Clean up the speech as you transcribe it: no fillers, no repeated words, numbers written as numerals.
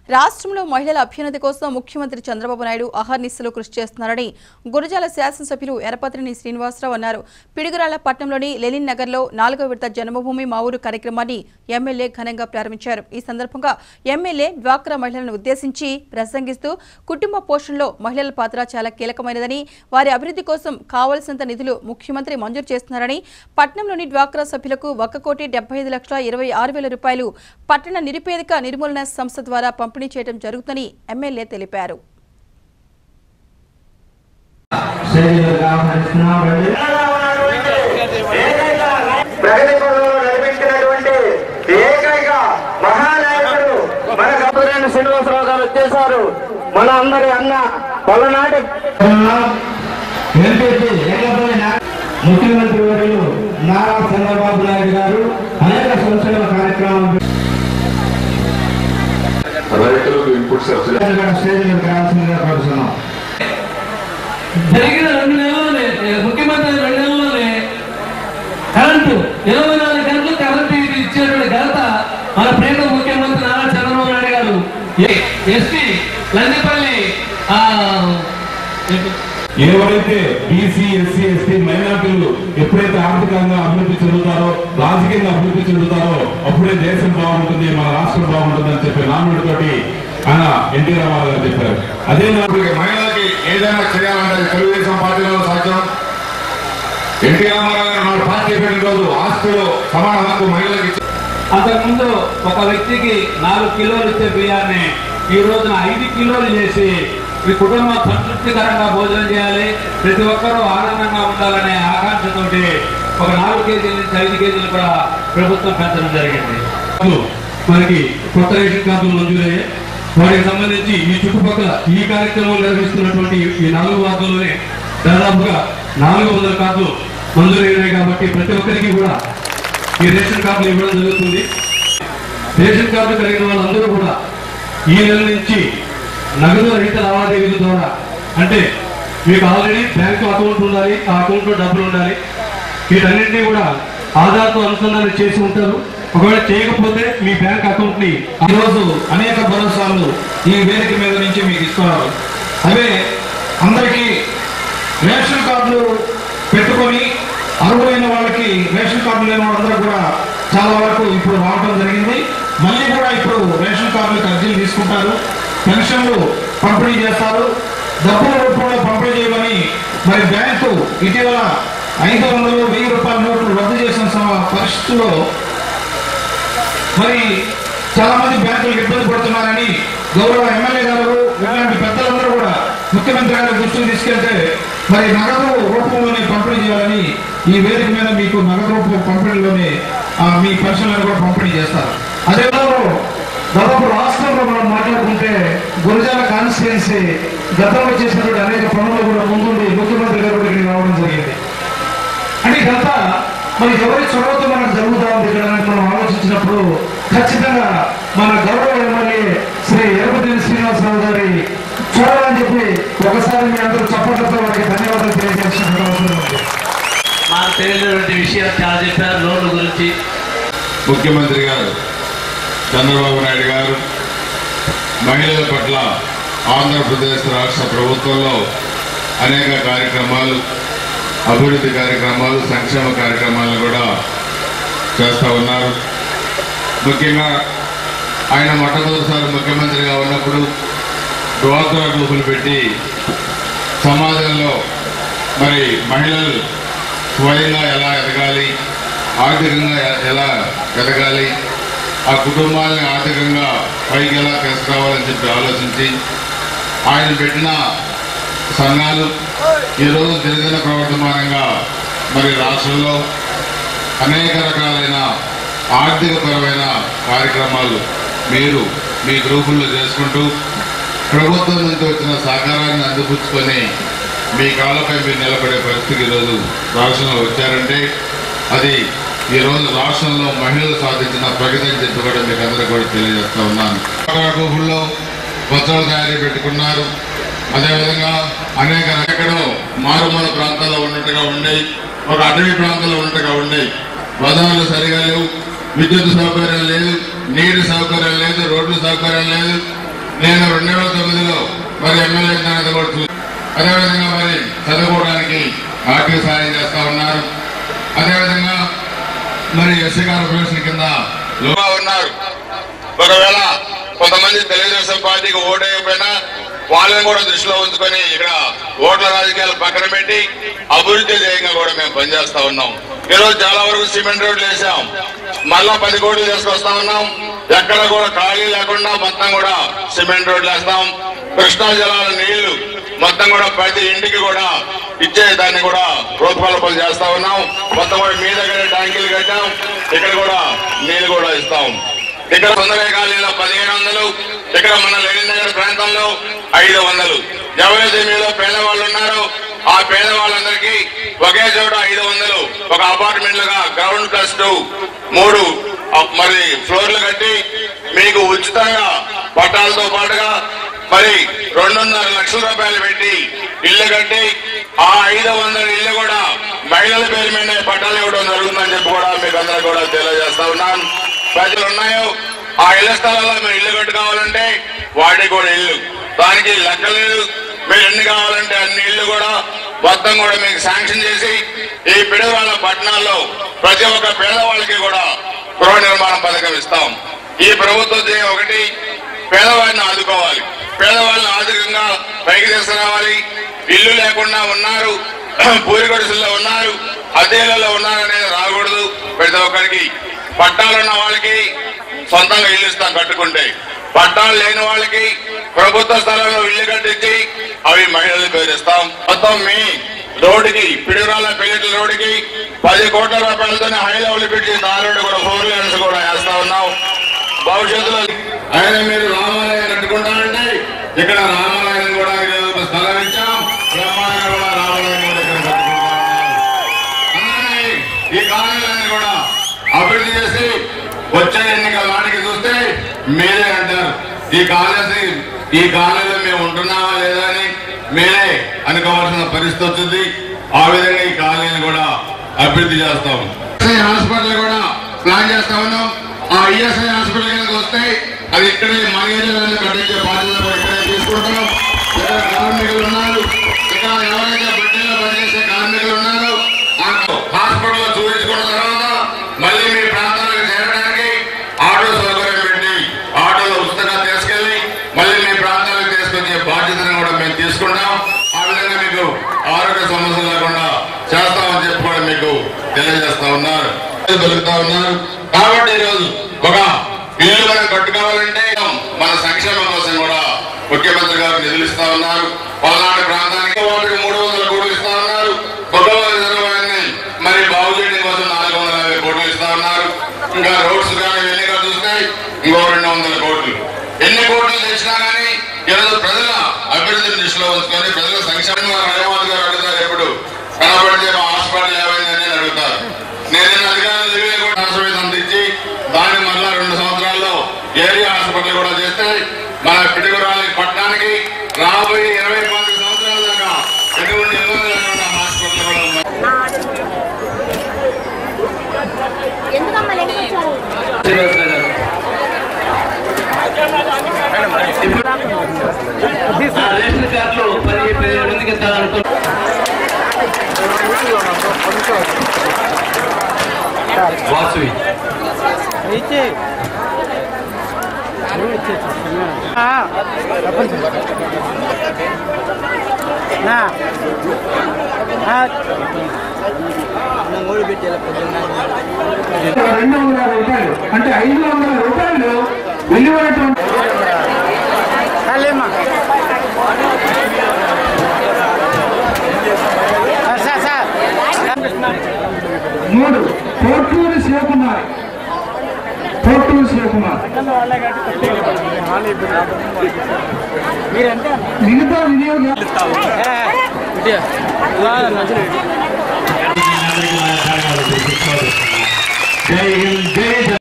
రాష్ట్రంలో మహిళల అభ్యున్నతి కోసం ముఖ్యమంత్రి చంద్రబాబు నాయుడు అహర్నిశలు కృషి చేస్తున్నారని గురజాల శాసనసభ్యులు ఎర్రపతిని శ్రీనివాసరావు అన్నారు. పిడుగురాళ్ల పట్టణంలోని లెనిన్ నగర్లో 4వ విడత జన్మభూమి మా ఊరు కార్యక్రమాన్ని ఎమ్మెల్యే ఘనంగా ప్రారంభించారు. ఈ సందర్భంగా ఎమ్మెల్యే డ్వాక్రా మహిళలను ఉద్దేశించి ప్రసంగిస్తూ కుటుంబ పోషణలో మహిళల పాత్ర చాలా కీలకమైనదని, వారి అభివృద్ధి కోసం కావాల్సినంత నిధులు ముఖ్యమంత్రి మంజూరు చేస్తున్నారని, పట్టణంలోని డ్వాక్రా సభ్యులకు 1,75,26,000 రూపాయలు పట్టణ నిరుపేదిక నిర్మూలన సంస్థ ద్వారా పంపిణీ చేయడం జరుగుతుందని ఎమ్మెల్యే తెలిపారు. శ్రీనివాసరావు గారు వచ్చేసారు. మన అందరి అన్న పల్లనాటి ముఖ్యమంత్రి వర్యులు నారా చంద్రబాబు నాయుడు గారు అనేక సంక్షేమ కార్యక్రమాలు జరిగిన 2 నెలల్లోనే ముఖ్యమంత్రి 2 నెలల్లోనే కరెంటు 24 గంటలు కరెంటు ఇచ్చేటువంటి ఘనత మన ప్రేమ ముఖ్యమంత్రి నారా చంద్రబాబు నాయుడు గారు. ఎస్టీ లందిపల్లి ఎవరైతే బీసీ ఎస్సీ ఎస్టీ మైనార్టీలు ఎప్పుడైతే ఆర్థికంగా అభివృద్ధి చెందుతారో, రాజకీయంగా అభివృద్ధి చెందుతారో అప్పుడే దేశం బాగుంటుంది, మన రాష్ట్రం బాగుంటుంది అని చెప్పి నానుడితోటి ఆయన ఎన్టీ రామారావు గారు చెప్పారు. అదే మహిళలకి ఏదైనా చేయాలంటే తెలుగుదేశం పార్టీలో సాధ్యం. ఎన్టీ రామారావు గారు నాడు పార్టీ పెట్టిన రోజు ఆస్తులు సమాన హక్కు మహిళలకి. అంతకుముందు ఒక వ్యక్తికి 4 కిలోలు ఇచ్చే బియ్యాన్ని ఈ రోజున 5 కిలోలు చేసి ఈ కుటుంబం సంతృప్తికరంగా భోజనం చేయాలి, ప్రతి ఒక్కరూ ఆనందంగా ఉండాలనే ఆకాంక్షతోటి ఒక 4 కేజీల నుంచి 5 కేజీలు కూడా ప్రభుత్వం పెంచడం జరిగింది. మనకి కొత్త రేషన్ కార్డులు మంజూరయ్యాయి. వాటికి సంబంధించి ఈ చుట్టుపక్కల ఈ కార్యక్రమం నిర్వహిస్తున్నటువంటి ఈ 4 వార్డుల్లోనే దాదాపుగా 400 కార్డులు మంజూరయ్యాయి. కాబట్టి ప్రతి ఒక్కరికి కూడా ఈ రేషన్ కార్డులు ఇవ్వడం జరుగుతుంది. రేషన్ కార్డు కలిగిన వాళ్ళందరూ కూడా ఈ నెల నుంచి నగదు రహిత లావాదేవీల ద్వారా, అంటే మీకు ఆల్రెడీ బ్యాంకు అకౌంట్ ఉండాలి, ఆ అకౌంట్లో డబ్బులు ఉండాలి, వీటన్నింటినీ కూడా ఆధార్తో అనుసంధానం చేసి ఉంటారు. ఒకవేళ చేయకపోతే మీ బ్యాంక్ అకౌంట్ ని ఈరోజు అనేక భరోసాలు ఈ వేదిక మీద నుంచి మీకు ఇస్తున్నారు. అవే అందరికీ రేషన్ కార్డులు పెట్టుకొని అర్హులైన వాళ్ళకి రేషన్ కార్డు లేని వాళ్ళందరూ కూడా చాలా వరకు ఇప్పుడు రావడం జరిగింది. మళ్ళీ కూడా ఇప్పుడు రేషన్ కార్డులకు అర్జీలు తీసుకుంటారు, పెన్షన్లు పంపిణీ చేస్తారు. డబ్బుల రూపంలో పంపిణీ చేయమని మరి బ్యాంకు ఇటీవల 500, 1000 రూపాయల నోట్లు రద్దు చేసిన పరిస్థితుల్లో మరి చాలా మంది బ్యాంకులకు ఇబ్బంది పడుతున్నారని గౌరవ ఎమ్మెల్యే గారు ఇలాంటి పెద్దలందరూ కూడా ముఖ్యమంత్రి గారి దృష్టికి తీసుకెళ్తే మరి నగదు రూపంలోనే పంపిణీ చేయాలని ఈ వేదిక మీద మీకు నగదు రూపం పంపిణీలోనే మీ పెన్షన్లను కూడా పంపిణీ చేస్తారు. అదే దాదాపు రాష్ట్రంలో మనం మాట్లాడుకుంటే గురజాల కాన్స్టిట్యుయెన్సీ గతంలో చేసినటువంటి అనేక పనులు కూడా ముందుండి ముఖ్యమంత్రి గారు ఇక్కడికి రావడం జరిగింది. అంటే ఇదంతా మరి ఎవరి చొరవతో మనకు జరుగుతూ ఉంది ఇక్కడ మనం ఆలోచించినప్పుడు ఖచ్చితంగా మన గౌరవ ఎమ్మెల్యే శ్రీ ఎర్రపతిని శ్రీనివాసరావు గారి చొరవ అని చెప్పి ఒకసారి మీ అందరూ చప్పట్లతో వారికి ధన్యవాదాలు తెలియజేసిన అవసరం ఉంది. మాకు తెలియనటువంటి విషయాలు చాలా చెప్పారు. లోన్ల గురించి ముఖ్యమంత్రి గారు చంద్రబాబు నాయుడు గారు మహిళల పట్ల ఆంధ్రప్రదేశ్ రాష్ట్ర ప్రభుత్వంలో అనేక కార్యక్రమాలు, అభివృద్ధి కార్యక్రమాలు, సంక్షేమ కార్యక్రమాలు కూడా చేస్తూ ఉన్నారు. ముఖ్యంగా ఆయన మొట్టమొదటిసారి ముఖ్యమంత్రిగా ఉన్నప్పుడు డ్వాక్రా గ్రూపులు పెట్టి సమాజంలో మరి మహిళలు స్వయంగా ఎలా ఎదగాలి, ఆర్థికంగా ఎలా ఎదగాలి, ఆ కుటుంబాన్ని ఆర్థికంగా పైకి ఎలా తీసుకురావాలని చెప్పి ఆలోచించి ఆయన పెట్టిన సంఘాలు ఈరోజు దినదిన ప్రవర్తమానంగా మరి రాష్ట్రంలో అనేక రకాలైన ఆర్థికపరమైన కార్యక్రమాలు మీరు మీ గ్రూపుల్లో చేసుకుంటూ ప్రభుత్వం నుంచి వచ్చిన సహకారాన్ని అందిపుచ్చుకొని మీ కాళ్ళపై మీరు నిలబడే పరిస్థితికి ఈరోజు రాష్ట్రంలో వచ్చారంటే అది ఈరోజు రాష్ట్రంలో మహిళలు సాధించిన ప్రగతి అని చెప్పి కూడా మీకు అందరికీ కూడా తెలియజేస్తూ ఉన్నాను. గ్రూపుల్లో వస్త్రాల తయారీ పెట్టుకున్నారు. అదేవిధంగా అనేక ఎక్కడో మారుమూల ప్రాంతాల్లో ఉన్నట్టుగా ఉండేవి, ఒక అటవీ ప్రాంతాల్లో ఉన్నట్టుగా ఉండేవి. బజార్లు సరిగా లేవు, విద్యుత్ సౌకర్యం లేదు, నీటి సౌకర్యం లేదు, రోడ్ల సౌకర్యం లేదు. నేను 2009లో మరి ఎమ్మెల్యే అయిన కూడా చూసి అదేవిధంగా మరి చదువుకోవడానికి ఆర్థిక సాయం చేస్తా ఉన్నారు. అదేవిధంగా మరి ఎస్సీ కార్పొరేషన్ కింద ఉన్నారు. ఒకవేళ కొంతమంది తెలుగుదేశం పార్టీకి ఓటైపోయినా వాళ్ళని కూడా దృష్టిలో ఉంచుకొని ఇక్కడ ఓట్ల రాజకీయాలు పక్కన పెట్టి అభివృద్ధి ధ్యేయంగా కూడా మేము పనిచేస్తా ఉన్నాం. ఈరోజు చాలా వరకు సిమెంట్ రోడ్లు వేసాం, మళ్ళా 10 కోట్లు తీసుకొస్తా ఉన్నాం. ఎక్కడ కూడా ఖాళీ లేకుండా మొత్తం కూడా సిమెంట్ రోడ్లు వేస్తాం. కృష్ణా జలాల నీళ్లు మొత్తం కూడా ప్రతి ఇంటికి కూడా ఇచ్చే దాన్ని కూడా రూపకల్పన చేస్తా ఉన్నాం. మొత్తం కూడా మీ దగ్గర ట్యాంకీలు కట్టాం, ఇక్కడ కూడా నీళ్లు కూడా ఇస్తాం. ఇక్కడ సుందర కాలనీలో 1500, ఇక్కడ మన లెనిన్ నగర్ ప్రాంతంలో 500. ఎవరైతే మీలో పేదవాళ్ళు ఉన్నారో ఆ పేదవాళ్ళందరికీ ఒకే చోట 500 ఒక అపార్ట్మెంట్లుగా గ్రౌండ్ ప్లస్ 2 3 మరి ఫ్లోర్లు కట్టి మీకు ఉచితంగా పట్టాలతో పాటుగా మరి 2.5 లక్షల రూపాయలు పెట్టి ఇల్లు కట్టి ఆ 500 ఇల్లు కూడా మహిళల పేరు మీద పట్టాలు ఇవ్వడం జరుగుతుందని చెప్పి కూడా మీకు అందరూ కూడా తెలియజేస్తా ఉన్నాను. ప్రజలు ఉన్నాయో ఆ ఇళ్ల స్థలాల్లో మీరు ఇల్లు కట్టుకోవాలంటే వాటికి కూడా ఇల్లు, దానికి లెక్కలేదు. మీరు ఎన్ని కావాలంటే అన్ని ఇళ్లు కూడా మొత్తం కూడా మీకు శాంక్షన్ చేసి ఈ పిడుగురాళ్ల పట్టణాల్లో ప్రతి ఒక్క పేదవాళ్ళకి కూడా గృహ నిర్మాణ పథకం ఇస్తాం. ఈ ప్రభుత్వం ధ్యేయం ఒకటి, పేదవాడిని ఆదుకోవాలి, పేదవాళ్ళని ఆర్థికంగా పైకి తీసుకురావాలి. ఇల్లు లేకుండా ఉన్నారు, పూరి గుడిసెల్లో ఉన్నారు, అద్దెలలో ఉన్నారు అనేది రాకూడదు. ప్రతి ఒక్కరికి పట్టాలున్న వాళ్ళకి సొంతంగా ఇల్లు ఇస్తాం కట్టుకుంటే, పట్టాలు లేని వాళ్ళకి ప్రభుత్వ స్థలంలో ఇల్లు కట్టించి అవి మహిళల పేరు ఇస్తాం. మొత్తం మీ రోడ్డుకి పిడుగురాళ్ళ పెళ్లి రోడ్డుకి 10 కోట్ల రూపాయలతోనే హై లెవెల్ పెట్టి దారుడు కూడా 4 లేన్స్ కూడా వేస్తా ఉన్నాం. భవిష్యత్తులో ఆయన మీరు రామాలయం కట్టుకుంటారంటే ఇక్కడ రామాలయం కూడా స్థలం ఇచ్చాం, బ్రహ్మాండంగా కూడా రామాలయం కూడా ఇక్కడ కట్టుకుంటా ఉన్నాం. ఈ కాలనీలన్నీ కూడా అభివృద్ధి చేసి వచ్చే ఎన్నికల నాటికి చూస్తే మీరే అంటారు ఈ కాలనీలో మేము ఉంటున్నామా లేదా అని మీరే అనుకోవాల్సిన పరిస్థితి వచ్చింది. ఆ విధంగా ఈ కాలనీని కూడా అభివృద్ధి చేస్తాం. హాస్పిటల్ కూడా ప్లాన్ చేస్తా ఉన్నాం. ఆ ఈఎస్ఐ హాస్పిటల్ కిందకి వస్తే అది ఇక్కడే మన ఏరియాలో కట్టించే బాధ్యత ఇక్కడే తీసుకుంటాం. ఇక్కడ కార్మికులు ఉన్నారు, ఇక్కడ ఎవరైతే బడ్డీలో పనిచేసే కార్మికులు ఉన్నారో హాస్పిటల్లో చూపించుకున్న తర్వాత మళ్ళీ మీ ప్రాంతాలకు చేరడానికి ఆటో సౌకర్యం పెట్టి ఆటోలో ఉచితంగా తీసుకెళ్లి మళ్ళీ మీ ప్రాంతాలకు తీసుకొచ్చే బాధ్యతను కూడా మేము తీసుకుంటాం. ఆ విధంగా మీకు ఆరోగ్య సమస్యలు లేకుండా చేస్తామని చెప్పి కూడా మీకు తెలియజేస్తా ఉన్నారు, దొరుకుతా ఉన్నారు. కాబట్టి ఈరోజు ఒక ఇల్లు మనం కట్టుకోవాలంటే మన సంక్షేమం కోసం కూడా ముఖ్యమంత్రి గారు నిధులు ఇస్తా ఉన్నారు. పల్నాడు ప్రాంతానికి వాటికి 300 కోట్లు ఇస్తా ఉన్నారు. కొత్తగా రిజర్వాయర్ని మరి బాగు చేయడం కోసం 450 కోట్లు ఇస్తా ఉన్నారు. ఇంకా రోడ్స్ కానీ ఇవన్నీ చూస్తే ఇంకో 200 కోట్లు. ఎన్ని కోట్లు తెచ్చినా కానీ ఈరోజు ప్రజల అభివృద్ధిని దృష్టిలో ఉంచుకొని ప్రజల సంక్షేమం హైదరాబాద్ గారు అడుగుతారు, ఎప్పుడు కనబడితే మా హాస్పిటల్ ఏమైందని అడుగుతారు. నేను అధికారులు కూడా ఆశ్రయం అందించి దాన్ని మళ్ళా 2 సంవత్సరాల్లో ఏరియా హాస్పిటల్ కూడా చేస్తే మన పిడుగురాళ్ళ పట్టణానికి రాబోయే 20 సంవత్సరాల దాకా ఎటువంటి ఇబ్బంది లేకుండా హాస్పిటల్ కూడా ఉన్నాయి. రేషన్ కార్డులు 17 మందికి ఇస్తారనుకో. వాసవి రూపాయలు అంటే 500 రూపాయలు విలువైనటువంటి 3 పోర్టూరు శివకుమార్ మిగతా వినియోగం జై హింద్, జై